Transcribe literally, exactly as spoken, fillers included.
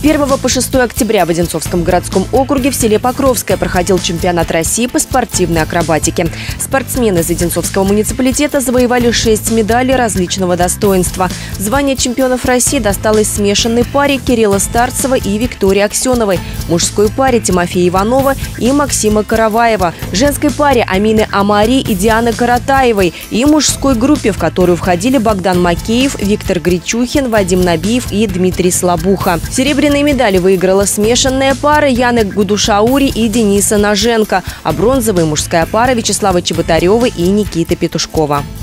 первого по шестое октября в Одинцовском городском округе в селе Покровское проходил чемпионат России по спортивной акробатике. Спортсмены из Одинцовского муниципалитета завоевали шесть медалей различного достоинства. Звание чемпионов России досталось смешанной паре Кирилла Старцева и Виктории Аксеновой, мужской паре Тимофея Иванова и Максима Караваева, женской паре Амины Амари и Дианы Каратаевой и мужской группе, в которую входили Богдан Макеев, Виктор Гречухин, Вадим Набиев и Дмитрий Слабуха. Серебряные медали выиграла смешанная пара Яны Гудушаури и Дениса Ноженко, а бронзовая мужская пара Вячеслава Чеботарева и Никиты Петушкова.